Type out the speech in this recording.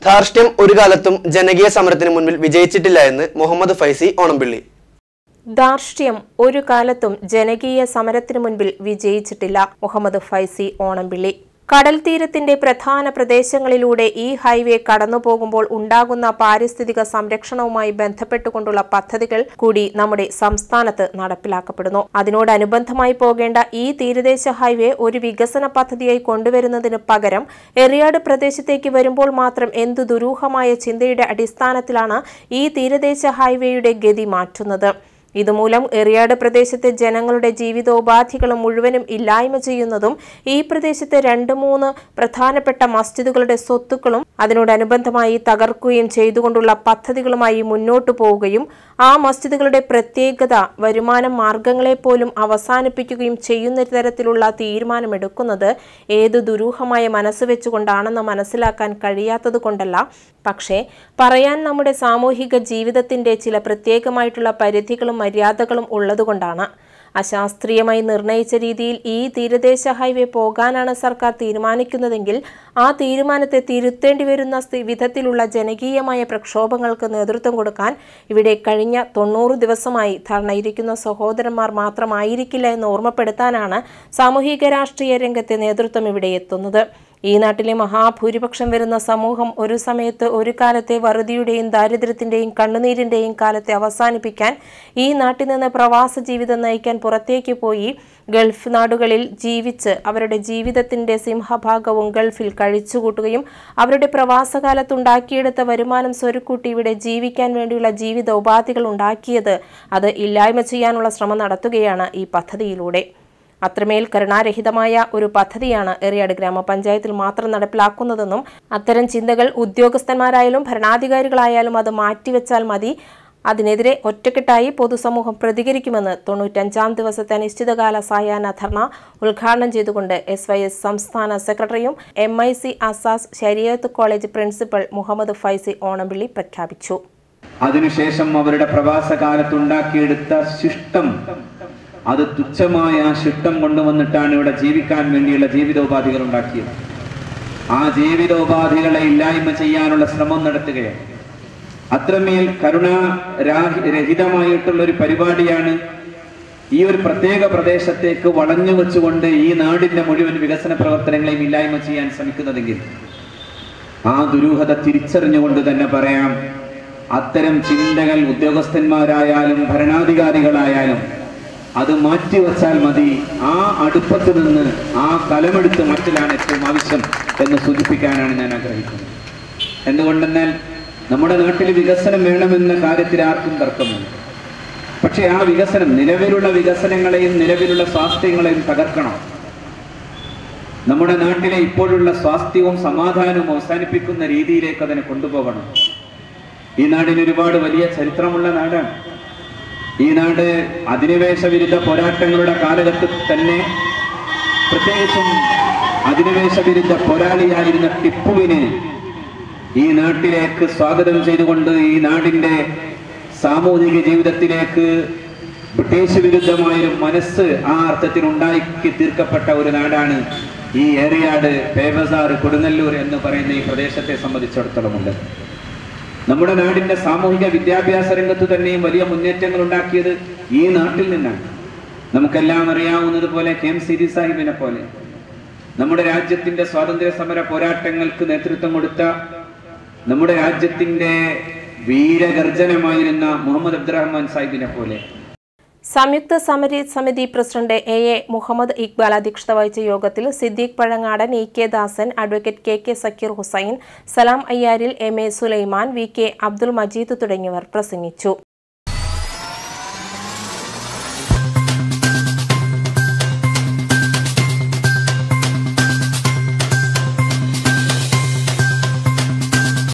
ധാർഷ്ട്യം ഒരു കാലത്തും ജനകീയ സമരത്തിന് മുൻപിൽ വിജയിച്ചിട്ടില്ല എന്ന് മുഹമ്മദ് ഫൈസി ഓണംപിള്ളി. ധാർഷ്ട്യം ഒരു കാലത്തും ജനകീയ സമരത്തിന് മുൻപിൽ വിജയിച്ചിട്ടില്ല. മുഹമ്മദ് ഫൈസി ഓണംപിള്ളി. കടൽ തീരത്തിന്റെ പ്രധാന പ്രദേശങ്ങളിലൂടെ ഈ ഹൈവേ കടന്നുപോകുമ്പോൾ ഉണ്ടാകുന്ന പാരിസ്ഥിതിക സംരക്ഷണവുമായി ബന്ധപ്പെട്ടുകൊണ്ടുള്ള പദ്ധതികൾ കൂടി നമ്മുടെ സംസ്ഥാനത്ത് നടപ്പിലാക്കപ്പെടുന്നു. അതിനോടനുബന്ധമായി പോകേണ്ട ഈ തീരദേശ ഹൈവേ ഒരു വികസന പദ്ധതിയായി കൊണ്ടുവരുന്നതിന് പകരം എറിയാട് പ്രദേശത്തേക്ക് വരുമ്പോൾ മാത്രം എന്തു ദുരൂഹമായ ചിന്തയുടെ അടിസ്ഥാനത്തിലാണ് ഈ തീരദേശ ഹൈവേയുടെ ഗതി മാറ്റുന്നത്. ഇതുമൂലം എറിയാട് പ്രദേശത്തെ ജനങ്ങളുടെ ജീവിതോപാധികളും മുഴുവനും ഇല്ലായ്മ ചെയ്യുന്നതും ഈ പ്രദേശത്തെ 2-3 പ്രധാനപ്പെട്ട മസ്ജിദുകളുടെ സ്വത്തുക്കളും അതിനോടനുബന്ധമായി തകർക്കുകയും ചെയ്തുകൊണ്ടുള്ള പദ്ധതികളുമായി മുന്നോട്ടു പോവുകയും ആ മസ്ജിദുകളുടെ പ്രത്യേകത വരുമാന മാർഗങ്ങളെപ്പോലും അവസാനിപ്പിക്കുകയും ചെയ്യുന്ന തരത്തിലുള്ള തീരുമാനമെടുക്കുന്നത് ഏതു ദുരൂഹമായ മനസ്സ് വെച്ചുകൊണ്ടാണെന്ന് മനസ്സിലാക്കാൻ കഴിയാത്തതുകൊണ്ടല്ല, പക്ഷേ പറയാൻ നമ്മുടെ സാമൂഹിക ജീവിതത്തിന്റെ ചില പ്രത്യേകമായിട്ടുള്ള പരിധികളും മര്യാദകളും ഉള്ളതുകൊണ്ടാണ്. അശാസ്ത്രീയമായി നിർണയിച്ച രീതിയിൽ ഈ തീരദേശ ഹൈവേ പോകാനാണ് സർക്കാർ തീരുമാനിക്കുന്നതെങ്കിൽ ആ തീരുമാനത്തെ തിരുത്തേണ്ടി വരുന്ന വിധത്തിലുള്ള ജനകീയമായ പ്രക്ഷോഭങ്ങൾക്ക് നേതൃത്വം കൊടുക്കാൻ ഇവിടെ കഴിഞ്ഞ 90 ദിവസമായി ധർണയിരിക്കുന്ന സഹോദരന്മാർ മാത്രമായിരിക്കില്ല എന്ന് ഓർമ്മപ്പെടുത്താനാണ് സാമൂഹിക രാഷ്ട്രീയ രംഗത്തെ നേതൃത്വം ഇവിടെ എത്തുന്നത്. ഈ നാട്ടിലെ മഹാഭൂരിപക്ഷം വരുന്ന സമൂഹം ഒരു സമയത്ത് ഒരു കാലത്തെ വറുതിയുടെയും ദാരിദ്ര്യത്തിന്റെയും കണ്ണുനീരിന്റെയും കാലത്തെ അവസാനിപ്പിക്കാൻ ഈ നാട്ടിൽ നിന്ന് പ്രവാസ ജീവിതം നയിക്കാൻ പുറത്തേക്ക് പോയി ഗൾഫ് നാടുകളിൽ ജീവിച്ച് അവരുടെ ജീവിതത്തിന്റെ സിംഹഭാഗവും ഗൾഫിൽ കഴിച്ചുകൂട്ടുകയും അവരുടെ പ്രവാസകാലത്തുണ്ടാക്കിയെടുത്ത വരുമാനം സ്വരുക്കൂട്ടി ഇവിടെ ജീവിക്കാൻ വേണ്ടിയുള്ള ജീവിത ഉപാധികൾ ഉണ്ടാക്കിയത് അത് ഇല്ലായ്മ ചെയ്യാനുള്ള ശ്രമം നടത്തുകയാണ് ഈ പദ്ധതിയിലൂടെ. അത്രമേൽ കരുണാരഹിതമായ ഒരു പദ്ധതിയാണ് എറിയാട് ഗ്രാമപഞ്ചായത്തിൽ മാത്രം നടപ്പിലാക്കുന്നതെന്നും അത്തരം ചിന്തകൾ ഉദ്യോഗസ്ഥന്മാരായാലും ഭരണാധികാരികളായാലും അത് മാറ്റിവെച്ചാൽ മതി, അതിനെതിരെ ഒറ്റക്കെട്ടായി പൊതുസമൂഹം പ്രതികരിക്കുമെന്ന് 95-ാം ദിവസത്തെ അനിശ്ചിതകാല സായാഹ്ന ധർണ ഉദ്ഘാടനം ചെയ്തുകൊണ്ട് SYS സംസ്ഥാന സെക്രട്ടറിയും MIC Asas Shariat college principal Muhammad Faizi Onampilly പ്രഖ്യാപിച്ചു. അതിനുശേഷം അവരുടെ പ്രവാസകാലത്തുണ്ടാക്കിയെടുത്ത ശിഷ്ടം, അത് തുച്ഛമായ ശിഷ്ടം കൊണ്ടുവന്നിട്ടാണ് ഇവിടെ ജീവിക്കാൻ വേണ്ടിയുള്ള ജീവിതോപാധികൾ ഉണ്ടാക്കിയത്. ആ ജീവിതോപാധികളെ ഇല്ലായ്മ ചെയ്യാനുള്ള ശ്രമം നടത്തുകയാണ്. അത്രമേൽ കരുണാരഹിതമായിട്ടുള്ള ഒരു പരിപാടിയാണ് ഈ ഒരു പ്രത്യേക പ്രദേശത്തേക്ക് വളഞ്ഞു വെച്ചുകൊണ്ട് ഈ നാടിന്റെ മുഴുവൻ വികസന പ്രവർത്തനങ്ങളെയും ഇല്ലായ്മ ചെയ്യാൻ ശ്രമിക്കുന്നതെങ്കിൽ ആ ദുരൂഹത തിരിച്ചറിഞ്ഞുകൊണ്ട് തന്നെ പറയാം, അത്തരം ചിന്തകൾ ഉദ്യോഗസ്ഥന്മാരായാലും ഭരണാധികാരികളായാലും അത് മാറ്റിവെച്ചാൽ മതി. ആ അടുപ്പത്ത് നിന്ന് ആ കലമെടുത്ത് മാറ്റലാണ് ഏറ്റവും ആവശ്യം എന്ന് സൂചിപ്പിക്കാനാണ് ഞാൻ ആഗ്രഹിക്കുന്നത്. എന്തുകൊണ്ടെന്നാൽ നമ്മുടെ നാട്ടിൽ വികസനം വേണമെന്ന കാര്യത്തിൽ ആർക്കും തർക്കമില്ല. പക്ഷേ ആ വികസനം നിലവിലുള്ള വികസനങ്ങളെയും നിലവിലുള്ള സ്വാസ്ഥ്യങ്ങളെയും തകർക്കണം. നമ്മുടെ നാട്ടിലെ ഇപ്പോഴുള്ള സ്വാസ്ഥ്യവും സമാധാനവും അവസാനിപ്പിക്കുന്ന രീതിയിലേക്ക് അതിനെ കൊണ്ടുപോകണം. ഈ നാടിന് ഒരുപാട് വലിയ ചരിത്രമുള്ള നാടാണ്. ഈ നാട് അധിനിവേശ വിരുദ്ധ പോരാട്ടങ്ങളുടെ കാലഘട്ടത്തിൽ തന്നെ പ്രത്യേകിച്ചും അധിനിവേശ വിരുദ്ധ പോരാളിയായിരുന്ന ടിപ്പുവിനെ ഈ നാട്ടിലേക്ക് സ്വാഗതം ചെയ്തുകൊണ്ട് ഈ നാടിന്റെ സാമൂഹിക ജീവിതത്തിലേക്ക് ബ്രിട്ടീഷ് വിരുദ്ധമായൊരു മനസ്സ് ആ അർത്ഥത്തിൽ ഉണ്ടാക്കി തീർക്കപ്പെട്ട ഒരു നാടാണ് ഈ എറിയാട്, പേബസാർ, കൊടുങ്ങല്ലൂർ എന്ന് പറയുന്ന ഈ പ്രദേശത്തെ സംബന്ധിച്ചിടത്തോളമുണ്ട്. നമ്മുടെ നാടിന്റെ സാമൂഹിക വിദ്യാഭ്യാസ രംഗത്ത് തന്നെയും വലിയ മുന്നേറ്റങ്ങൾ ഉണ്ടാക്കിയത് ഈ നാട്ടിൽ നിന്നാണ്. നമുക്കെല്ലാം അറിയാവുന്നതുപോലെ KM സിരി സാഹിബിനെ പോലെ നമ്മുടെ രാജ്യത്തിന്റെ സ്വാതന്ത്ര്യ സമര പോരാട്ടങ്ങൾക്ക് നേതൃത്വം കൊടുത്ത നമ്മുടെ രാജ്യത്തിന്റെ വീരഗർജനമായിരുന്ന മുഹമ്മദ് അബ്ദുറഹ്മാൻ സാഹിബിനെ പോലെ സംയുക്ത സമര സമിതി പ്രസിഡന്റ് AA മുഹമ്മദ് ഇക്ബാൽ അധ്യക്ഷത വഹിച്ച യോഗത്തിൽ Siddique Pazhangadan, EK Dasan, advocate KK Zakir Hussain, Salam Ayyaril, MA Sulaiman, VK Abdul Majeed തുടങ്ങിയവർ പ്രസംഗിച്ചു.